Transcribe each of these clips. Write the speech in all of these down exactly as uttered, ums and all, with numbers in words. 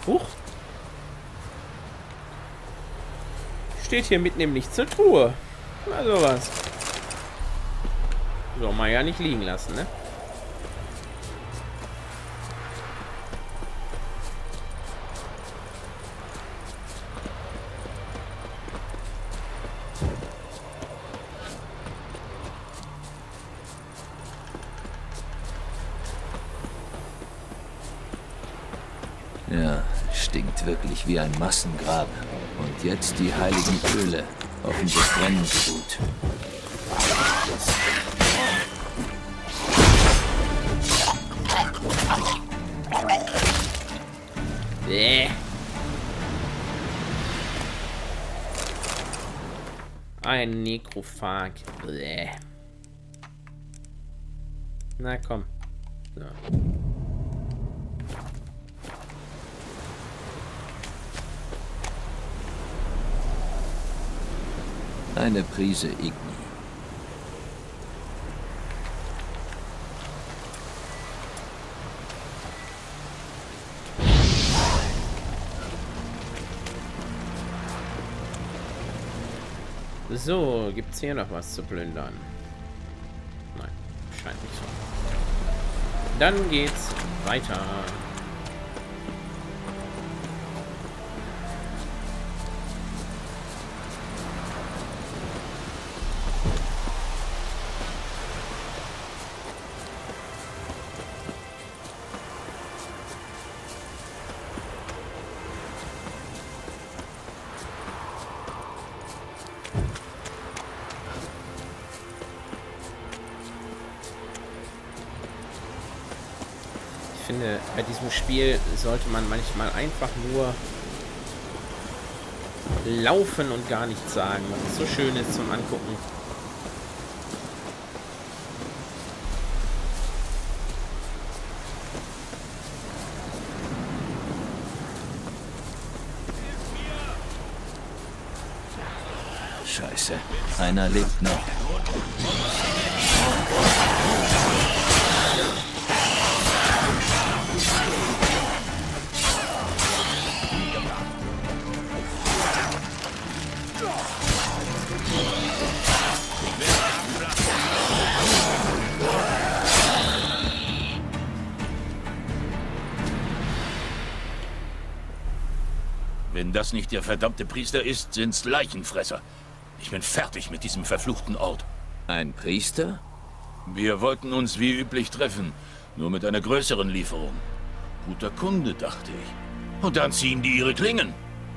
Huch. Steht hier mitten im Nichts eine Truhe. Na sowas. Soll man ja nicht liegen lassen, ne? Ja, stinkt wirklich wie ein Massengrab. Und jetzt die heiligen Öle. Hoffentlich brennen sie gut. Bäh. Ein Nekrophag. Bäh. Na komm. So. Eine Prise Igni. So, gibt's hier noch was zu plündern? Nein, scheint nicht so. Dann geht's weiter. Ich finde, bei diesem Spiel sollte man manchmal einfach nur laufen und gar nichts sagen, weil es so schön ist zum Angucken. Scheiße, einer lebt noch. Wenn das nicht der verdammte Priester ist, sind's Leichenfresser. Ich bin fertig mit diesem verfluchten Ort. Ein Priester? Wir wollten uns wie üblich treffen, nur mit einer größeren Lieferung. Guter Kunde, dachte ich. Und dann ziehen die ihre Klingen.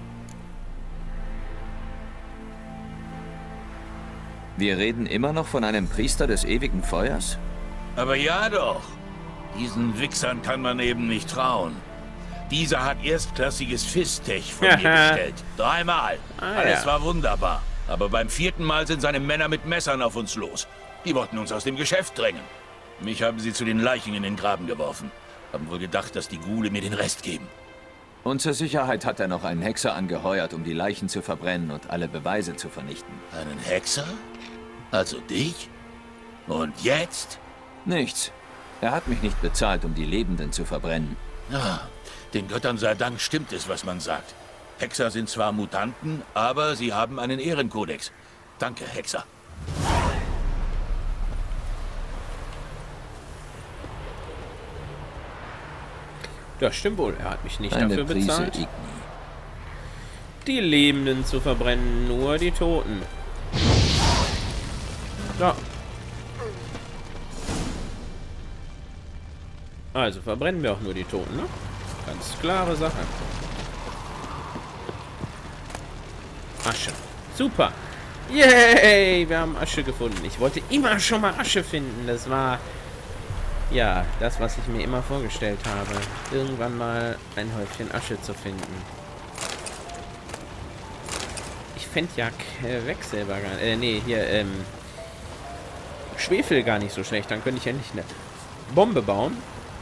Wir reden immer noch von einem Priester des ewigen Feuers? Aber ja doch. Diesen Wichsern kann man eben nicht trauen. Dieser hat erstklassiges Fistech von mir bestellt. Dreimal. Ah, Alles ja. war wunderbar. Aber beim vierten Mal sind seine Männer mit Messern auf uns los. Die wollten uns aus dem Geschäft drängen. Mich haben sie zu den Leichen in den Graben geworfen. Haben wohl gedacht, dass die Ghule mir den Rest geben. Und zur Sicherheit hat er noch einen Hexer angeheuert, um die Leichen zu verbrennen und alle Beweise zu vernichten. Einen Hexer? Also dich? Und jetzt? Nichts. Er hat mich nicht bezahlt, um die Lebenden zu verbrennen. Ja, den Göttern sei Dank stimmt es, was man sagt. Hexer sind zwar Mutanten, aber sie haben einen Ehrenkodex. Danke, Hexer. Das stimmt wohl. Er hat mich nicht Eine dafür Prise bezahlt, Igni. die Lebenden zu verbrennen, nur die Toten. So. Also verbrennen wir auch nur die Toten, ne? Ganz klare Sache. Asche. Super. Yay! Wir haben Asche gefunden. Ich wollte immer schon mal Asche finden. Das war, ja, das, was ich mir immer vorgestellt habe. Irgendwann mal ein Häufchen Asche zu finden. Ich fände ja Quecksilber gar nicht, äh, nee, hier, ähm, Schwefel gar nicht so schlecht. Dann könnte ich ja nicht eine Bombe bauen,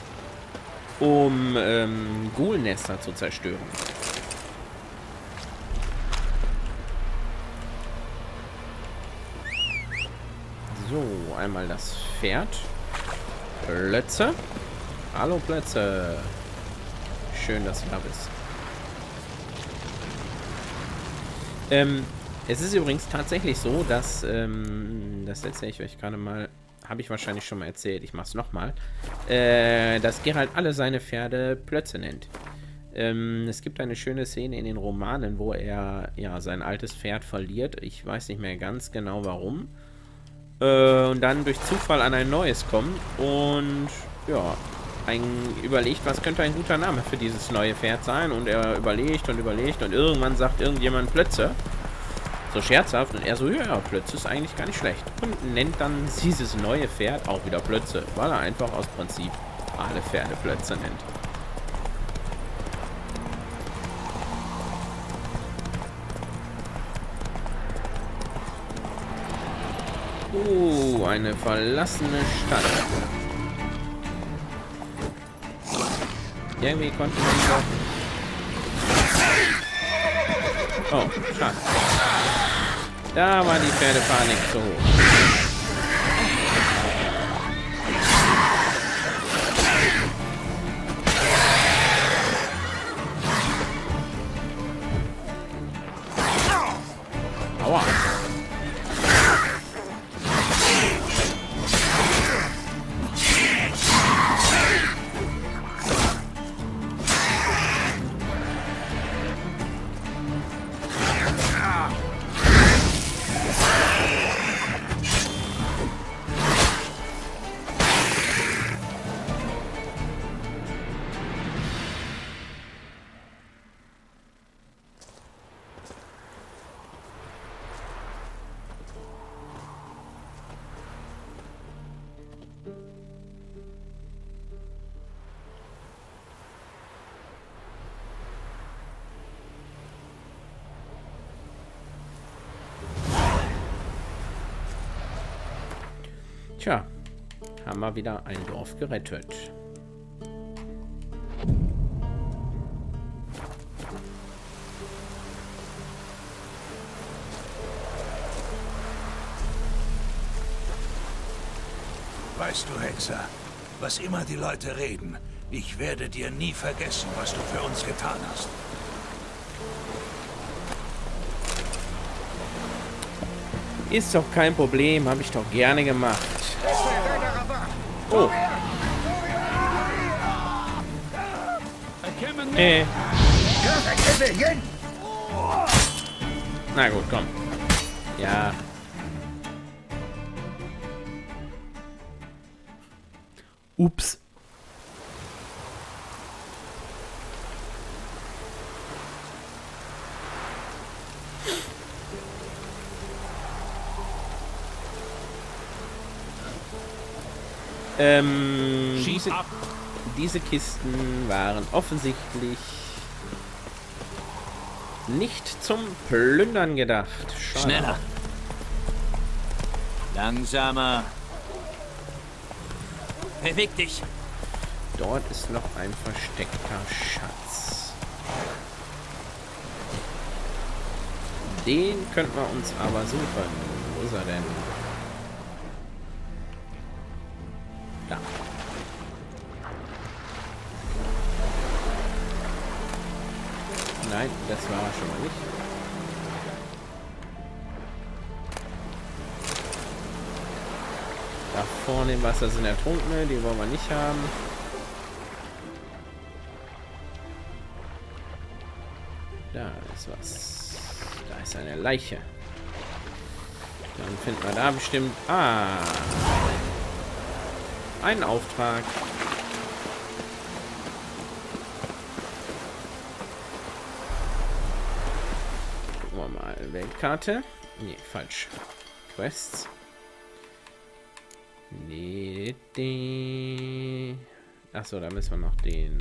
um ähm, Ghoul-Nester zu zerstören. So, einmal das Pferd. Plätze. Hallo Plätze. Schön, dass du da bist. Ähm, es ist übrigens tatsächlich so, dass, ähm, das erzähle ich euch gerade mal, habe ich wahrscheinlich schon mal erzählt, ich mache es nochmal, äh, dass Geralt alle seine Pferde Plötze nennt. Ähm, es gibt eine schöne Szene in den Romanen, wo er, ja, sein altes Pferd verliert. Ich weiß nicht mehr ganz genau warum. Äh, und dann durch Zufall an ein neues kommt und, ja, ein, überlegt, was könnte ein guter Name für dieses neue Pferd sein. Und er überlegt und überlegt und irgendwann sagt irgendjemand Plötze. So scherzhaft. Und er so, ja, Plötze ist eigentlich gar nicht schlecht. Und nennt dann dieses neue Pferd auch wieder Plötze, weil er einfach aus Prinzip alle Pferde Plötze nennt. Oh, eine verlassene Stadt. Irgendwie konnte man doch... Oh, schade. Da war die Pferdepanik zu hoch. Aua. Tja, haben wir wieder ein Dorf gerettet. Weißt du, Hexer, was immer die Leute reden, ich werde dir nie vergessen, was du für uns getan hast. Ist doch kein Problem, habe ich doch gerne gemacht. Oh. Äh. Na gut, komm. Ja. Ups. Ähm, diese, diese Kisten waren offensichtlich nicht zum Plündern gedacht. Schade. Schneller. Langsamer. Beweg dich. Dort ist noch ein versteckter Schatz. Den könnten wir uns aber suchen. Wo ist er denn? Da. Nein, das war er schon mal nicht. Da vorne im Wasser sind Ertrunkene, die wollen wir nicht haben. Da ist was. Da ist eine Leiche. Dann finden wir da bestimmt... Ah! Ein Auftrag. Gucken wir mal. Weltkarte. Nee, falsch. Quests. Nee, nee. Achso, da müssen wir noch den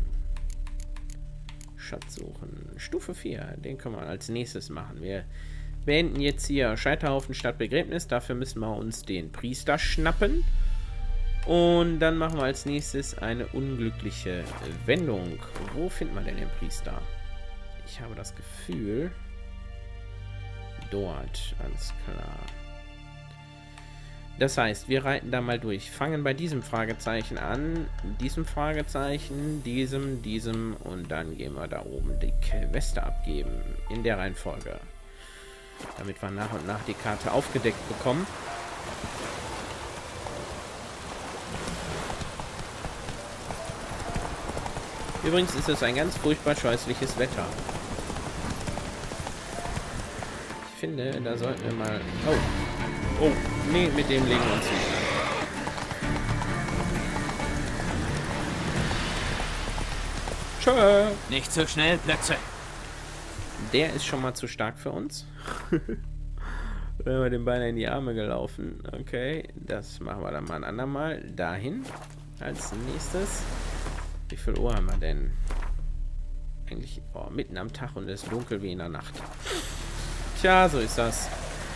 Schatz suchen. Stufe vier. Den können wir als nächstes machen. Wir beenden jetzt hier Scheiterhaufen statt Begräbnis. Dafür müssen wir uns den Priester schnappen. Und dann machen wir als nächstes eine unglückliche Wendung. Wo finden wir denn den Priester? Ich habe das Gefühl... Dort, alles klar. Das heißt, wir reiten da mal durch. Fangen bei diesem Fragezeichen an. Diesem Fragezeichen, diesem, diesem. Und dann gehen wir da oben die Queste abgeben. In der Reihenfolge. Damit wir nach und nach die Karte aufgedeckt bekommen. Übrigens ist es ein ganz furchtbar scheußliches Wetter. Ich finde, da sollten wir mal... Oh. Oh. Nee, mit dem legen wir uns nicht an. Tschö. Nicht so schnell, Plätze. Der ist schon mal zu stark für uns. Wenn wir den beinahe in die Arme gelaufen. Okay, das machen wir dann mal ein andermal. Dahin als nächstes. Wie viel Uhr haben wir denn? Eigentlich oh, mitten am Tag und es ist dunkel wie in der Nacht. Tja, so ist das.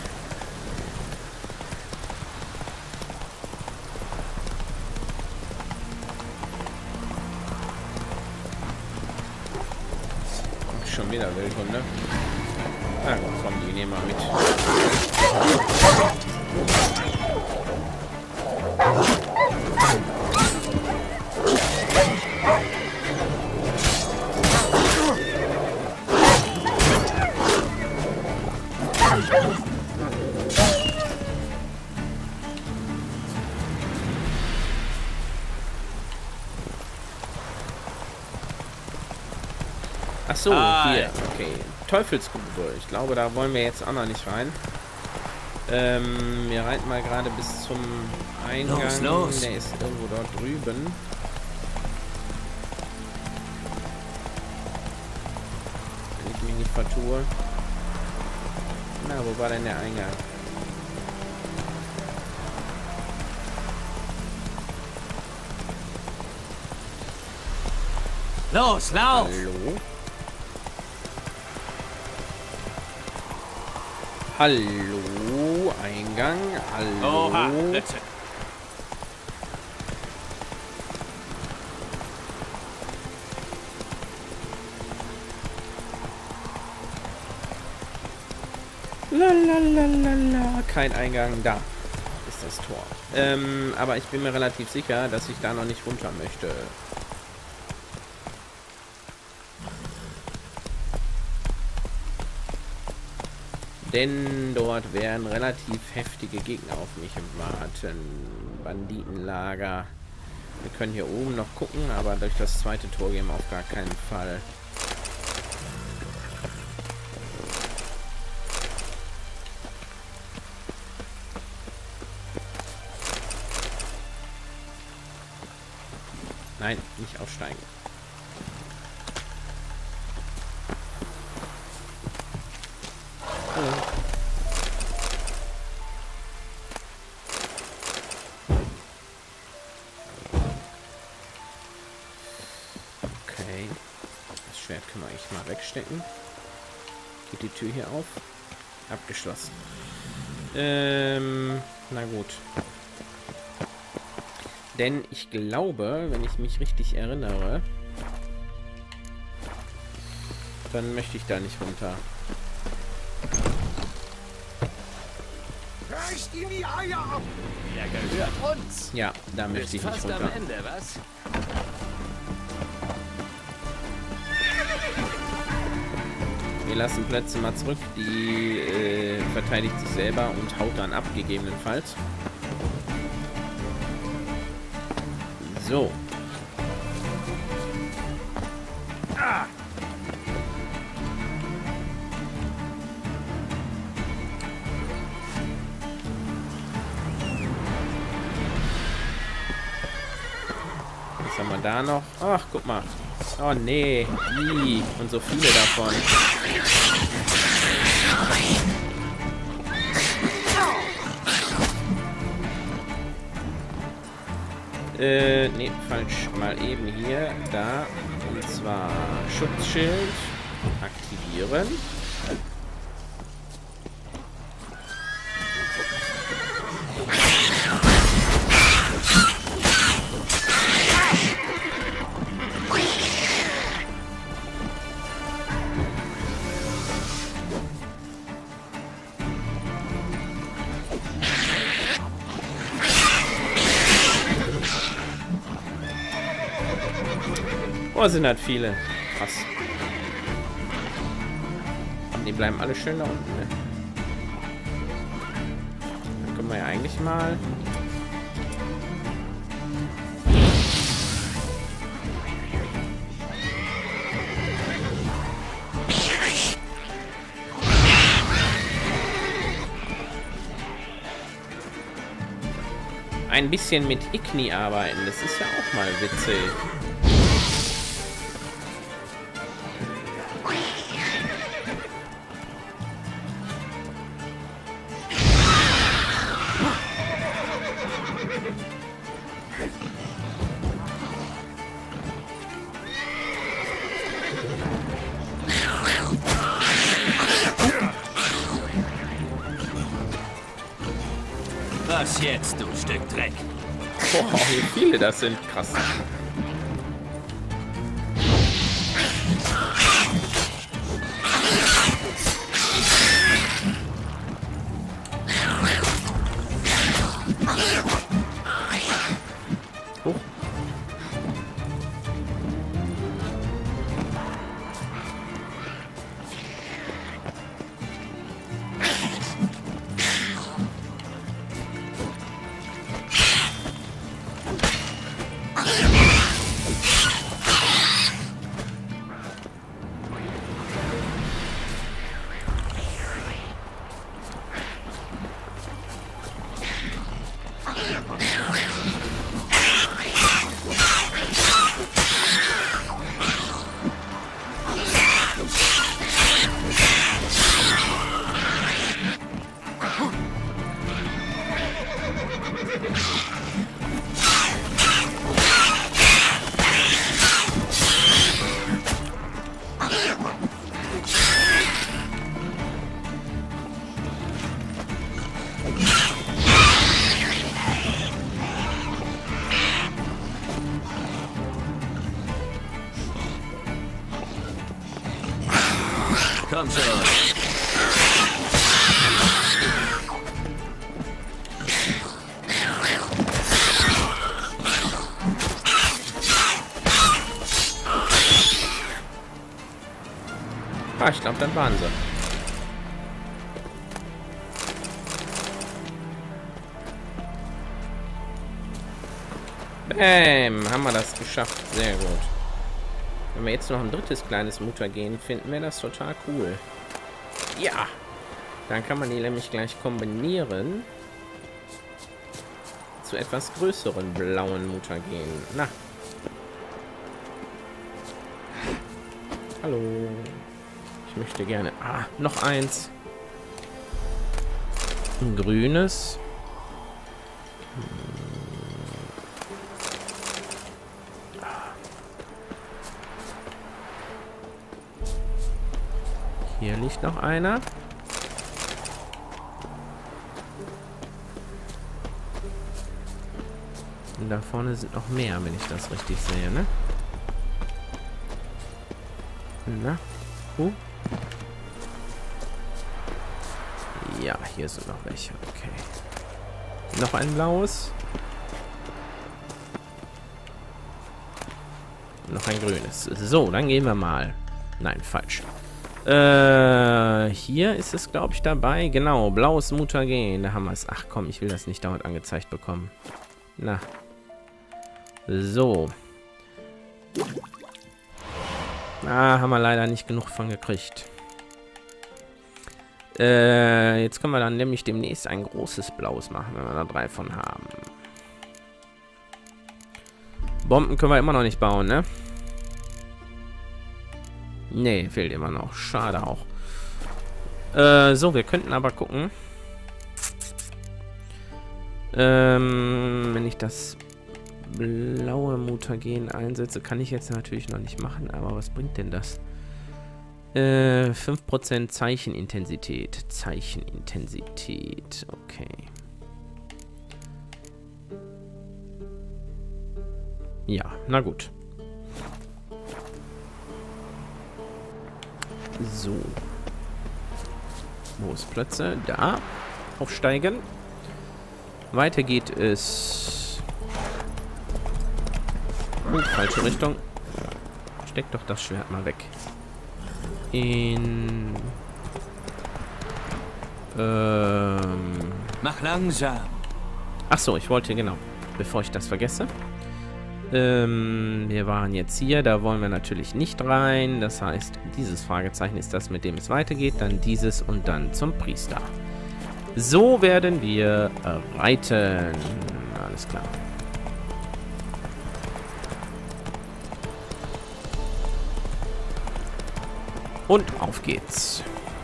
Schon wieder Wildhunde. Na gut, komm, die nehmen wir mit. Ach so, hier. Okay. Teufelsgrube. Ich glaube, da wollen wir jetzt auch noch nicht rein. Ähm, wir reiten mal gerade bis zum Eingang. Los, los. Der ist irgendwo dort drüben. Wenn ich mich nicht vertue. Na, wo war denn der Eingang? Los, lauf! Hallo? Hallo, Eingang, hallo. Oha, Plätze. Lalalala, kein Eingang, da ist das Tor. Ähm, aber ich bin mir relativ sicher, dass ich da noch nicht runter möchte. Denn dort werden relativ heftige Gegner auf mich warten. Banditenlager. Wir können hier oben noch gucken, aber durch das zweite Tor gehen wir auf gar keinen Fall. Nein, nicht aufsteigen. Okay. Das Schwert können wir echt mal wegstecken. Geht die Tür hier auf? Abgeschlossen. Ähm, na gut. Denn ich glaube, wenn ich mich richtig erinnere, dann möchte ich da nicht runter. Reißt ihm die Eier ab! Der gehört uns! Ja, da möchte ich nicht runter. Am Ende, was? Wir lassen Plätze mal zurück. Die äh, verteidigt sich selber und haut dann ab, gegebenenfalls. So. Ah. Was haben wir da noch? Ach, guck mal. Oh nee. Ii. Und so viele davon. Äh, nee, falsch. Mal eben hier, da. Und zwar Schutzschild aktivieren. Oh, sind halt viele. Krass. Die bleiben alle schön da unten, ne? wir eigentlich mal... ein bisschen mit Igni arbeiten. Das ist ja auch mal witzig. Was jetzt, du Stück Dreck? Boah, wie viele das sind. Krass. Hoch. Komm schon. Ah, ich glaube, dann waren sie. Bäm, haben wir das geschafft. Sehr gut. Wenn wir jetzt noch ein drittes kleines Mutagen finden, wäre das total cool. Ja. Dann kann man die nämlich gleich kombinieren zu etwas größeren blauen Mutagen. Na. Hallo. Ich möchte gerne... Ah, noch eins. Ein grünes. Hier liegt noch einer. Und da vorne sind noch mehr, wenn ich das richtig sehe, ne? Na? Uh. Ja, hier sind noch welche. Okay. Noch ein blaues. Noch ein grünes. So, dann gehen wir mal. Nein, falsch. Äh, hier ist es, glaube ich, dabei. Genau, blaues Mutagen. Da haben wir es. Ach komm, ich will das nicht dauernd angezeigt bekommen. Na. So. Ah, haben wir leider nicht genug von gekriegt. Äh, jetzt können wir dann nämlich demnächst ein großes blaues machen, wenn wir da drei von haben. Bomben können wir immer noch nicht bauen, ne? Nee, fehlt immer noch. Schade auch. Äh, so, wir könnten aber gucken. Ähm, wenn ich das blaue Mutagen einsetze, kann ich jetzt natürlich noch nicht machen, aber was bringt denn das? Äh, fünf Prozent Zeichenintensität. Zeichenintensität. Okay. Ja, na gut. So. Wo ist Plätze? Da. Aufsteigen. Weiter geht es. Oh, falsche Richtung. Steck doch das Schwert mal weg. In... Ähm... Mach langsam. Achso, ich wollte, genau, bevor ich das vergesse. Ähm, wir waren jetzt hier, da wollen wir natürlich nicht rein. Das heißt, dieses Fragezeichen ist das, mit dem es weitergeht. Dann dieses und dann zum Priester. So werden wir reiten. Alles klar. Und auf geht's.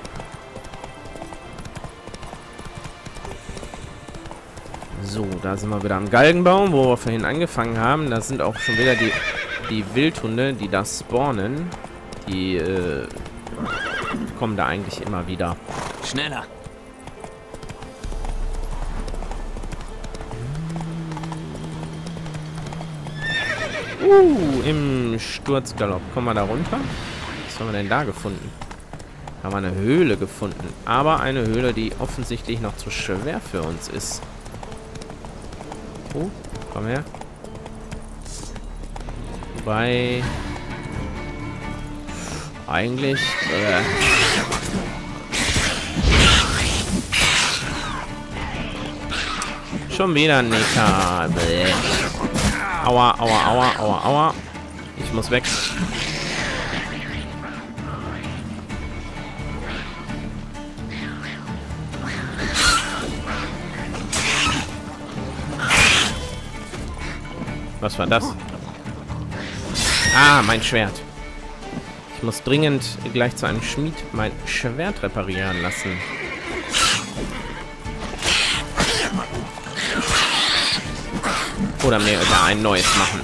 So, da sind wir wieder am Galgenbaum, wo wir vorhin angefangen haben. Da sind auch schon wieder die, die Wildhunde, die da spawnen. Die äh, kommen da eigentlich immer wieder. Schneller! Uh, im Sturzgalopp. Kommen wir da runter? Was haben wir denn da gefunden? Haben wir eine Höhle gefunden. Aber eine Höhle, die offensichtlich noch zu schwer für uns ist. Oh, komm her. Wobei... Eigentlich... Äh, schon wieder ein Neckar. Bäh. Aua, aua, aua, aua, aua. Ich muss weg. Was war das? Ah, mein Schwert. Ich muss dringend gleich zu einem Schmied mein Schwert reparieren lassen. Oder mir da ein neues machen.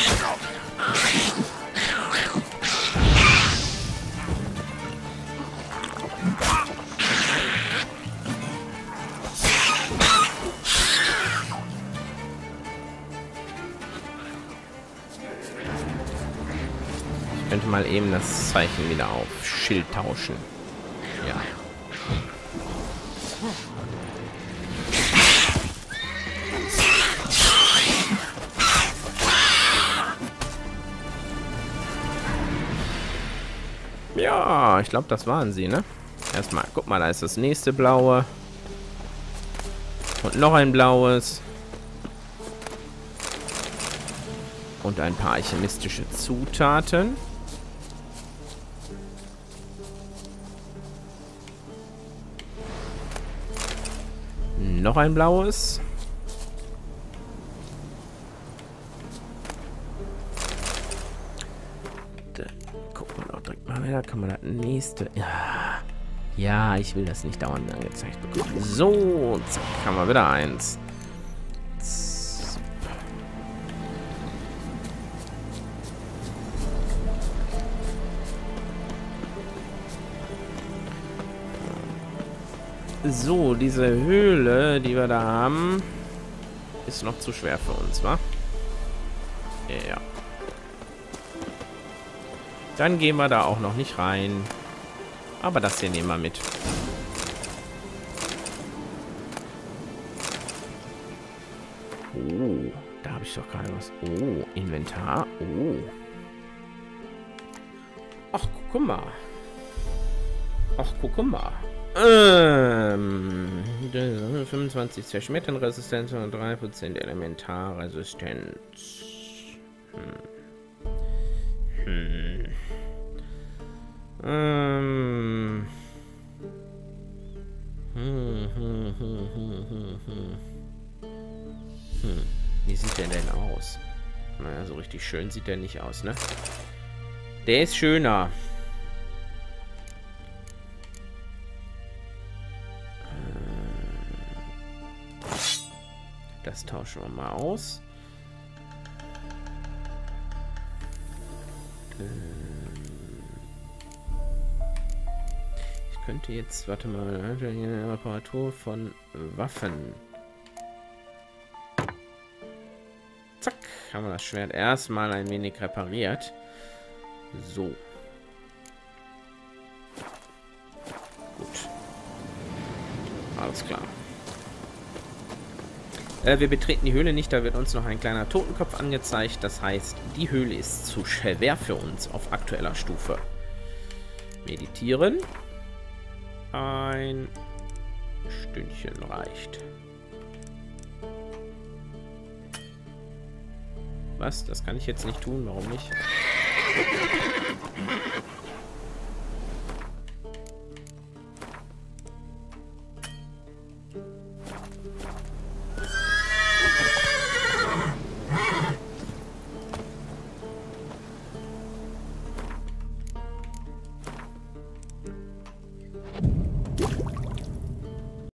Ich könnte mal eben das Zeichen wieder auf Schild tauschen. Ja. Ja, ich glaube, das waren sie, ne? Erstmal, guck mal, da ist das nächste blaue. Und noch ein blaues. Und ein paar alchemistische Zutaten. Noch ein blaues. Da gucken wir doch direkt mal wieder. Kann man das nächste... Ja. Ja, ich will das nicht dauernd angezeigt bekommen. So, zack, haben wir wieder eins. So, diese Höhle, die wir da haben, ist noch zu schwer für uns, wa? Ja. Dann gehen wir da auch noch nicht rein. Aber das hier nehmen wir mit. Oh, da habe ich doch gerade was. Oh, Inventar. Oh. Ach, guck mal. Ach, guck mal. Ähm, fünfundzwanzig Zerschmetterresistenz und drei Prozent Elementarresistenz. Hm. Hm. Ähm. Hm, hm, hm, hm, hm, hm. Hm. Wie sieht der denn aus? Naja, so richtig schön sieht der nicht aus, ne? Der ist schöner. Das tauschen wir mal aus. Ich könnte jetzt, warte mal, eine Reparatur von Waffen. Zack, haben wir das Schwert erstmal ein wenig repariert. So. Gut. Alles klar. Wir betreten die Höhle nicht, da wird uns noch ein kleiner Totenkopf angezeigt. Das heißt, die Höhle ist zu schwer für uns auf aktueller Stufe. Meditieren. Ein Stündchen reicht. Was? Das kann ich jetzt nicht tun. Warum nicht?